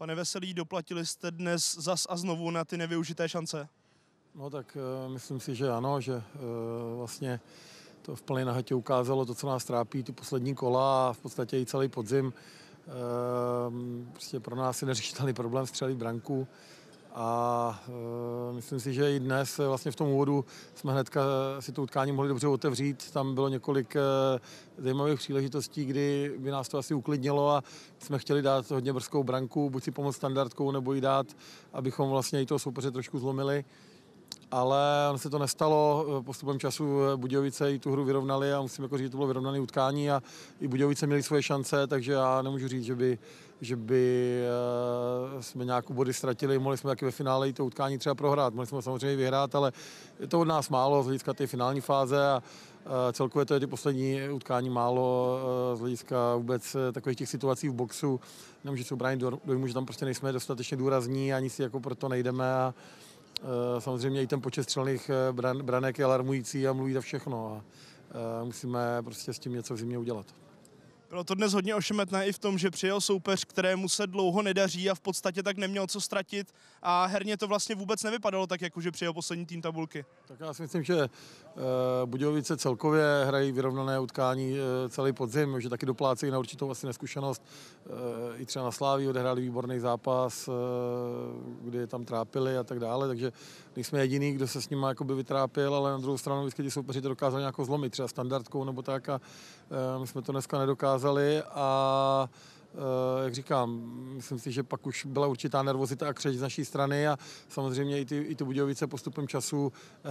Pane Veselý, doplatili jste dnes zas a znovu na ty nevyužité šance? No tak myslím si, že ano, že vlastně to v plné nahatě ukázalo to, co nás trápí, ty poslední kola a v podstatě i celý podzim. Prostě pro nás je neřešitelný problém střelit branku a myslím si, že i dnes vlastně v tom úvodu jsme hnedka si to utkání mohli dobře otevřít. Tam bylo několik zajímavých příležitostí, kdy by nás to asi uklidnilo a jsme chtěli dát hodně brzkou branku, buď si pomoct standardkou, nebo ji dát, abychom vlastně i toho soupeře trošku zlomili. Ale ono se to nestalo, postupem času Budějovice i tu hru vyrovnali a musím jako říct, že to bylo vyrovnané utkání a i Budějovice měli svoje šance, takže já nemůžu říct, že by jsme nějakou body ztratili. Mohli jsme taky ve finále i to utkání třeba prohrát, mohli jsme samozřejmě vyhrát, ale je to od nás málo z hlediska té finální fáze a celkově to je ty poslední utkání málo z hlediska vůbec takových těch situací v boxu. Nemůžu se ubránit dojmu, že tam prostě nejsme dostatečně důrazní, ani si jako proto nejdeme a samozřejmě i ten počet střelných branek je alarmující a mluví za všechno a musíme prostě s tím něco v zimě udělat. Bylo to dnes hodně ošemetné i v tom, že přijel soupeř, kterému se dlouho nedaří a v podstatě tak neměl co ztratit a herně to vlastně vůbec nevypadalo tak, jako že přijel poslední tým tabulky. Tak já si myslím, že Budějovice celkově hrají vyrovnané utkání celý podzim, že taky doplácejí na určitou asi neskušenost. I třeba na Slávii odehráli výborný zápas, kdy je tam trápili a tak dále, takže nejsme jediný, kdo se s nimi jakoby vytrápil, ale na druhou stranu vždycky ti soupeři to dokázali nějakou zlomit, třeba standardkou nebo tak a my jsme to dneska nedokázali a jak říkám, myslím si, že pak už byla určitá nervozita a křeč z naší strany a samozřejmě i ty Budějovice postupem času,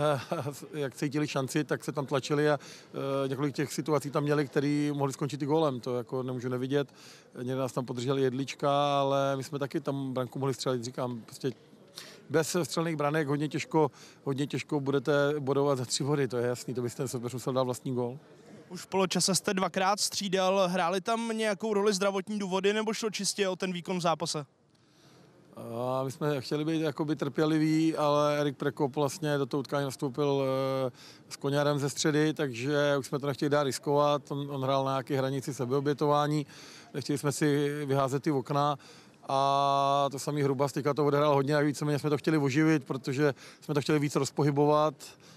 jak cítili šanci, tak se tam tlačili a několik těch situací tam měli, které mohly skončit i gólem, to jako nemůžu nevidět. Někde nás tam podrželi Jedlička, ale my jsme taky tam branku mohli střelit, říkám, prostě bez střelných branek hodně těžko budete bodovat za 3 body, to je jasný, to byste ten soupeř musel dát vlastní gól. Už v poločase jste 2krát střídal, hráli tam nějakou roli zdravotní důvody nebo šlo čistě o ten výkon v zápase? My jsme chtěli být jakoby trpěliví, ale Erik Prekop vlastně do toho utkání nastoupil s Koňarem ze středy, takže už jsme to nechtěli dát riskovat, on hrál na nějaké hranici sebeobětování, nechtěli jsme si vyházet ty okna. A to samý Hrubas teďka to odehrál hodně a víceméně jsme to chtěli oživit, protože jsme to chtěli víc rozpohybovat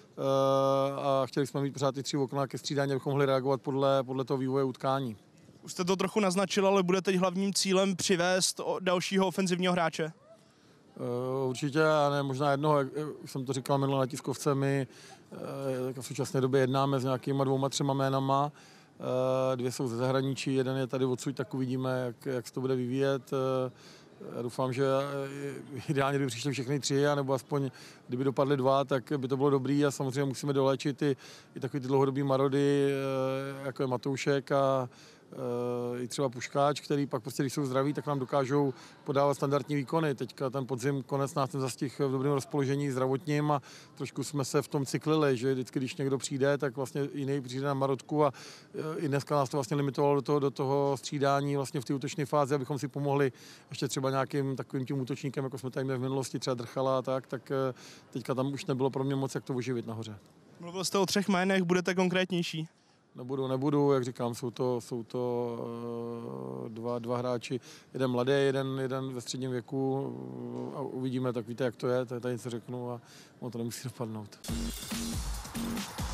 a chtěli jsme mít pořád ty 3 okna ke střídání, abychom mohli reagovat podle toho vývoje utkání. Už jste to trochu naznačil, ale bude teď hlavním cílem přivést dalšího ofenzivního hráče? Určitě, a ne možná jednoho, jak jsem to říkal minule na tiskovce, my v současné době jednáme s nějakýma 2, 3 jménama. 2 jsou ze zahraničí, jeden je tady odsud, tak uvidíme, jak se to bude vyvíjet. Já doufám, že ideálně kdyby přišli všechny 3, nebo aspoň kdyby dopadly 2, tak by to bylo dobrý a samozřejmě musíme doléčit i takový ty dlouhodobý marody, jako je Matoušek a i třeba Puškáč, který pak prostě, když jsou zdraví, tak nám dokážou podávat standardní výkony. Teďka ten podzim konec nás ten zastih v dobrém rozpoložení zdravotním a trošku jsme se v tom cyklili, že vždycky, když někdo přijde, tak vlastně jiný přijde na marotku a i dneska nás to vlastně limitovalo do toho střídání vlastně v té útočné fázi, abychom si pomohli ještě třeba nějakým takovým tím útočníkem, jako jsme tady měli v minulosti, třeba Drchala a tak teďka tam už nebylo pro mě moc, jak to oživit nahoře. Mluvil jste o 3 jménech, budete konkrétnější? Nebudu, jak říkám, jsou to dva hráči, jeden mladý, jeden ve středním věku a uvidíme, tak víte, jak to je, tady něco řeknu a ono to nemusí dopadnout.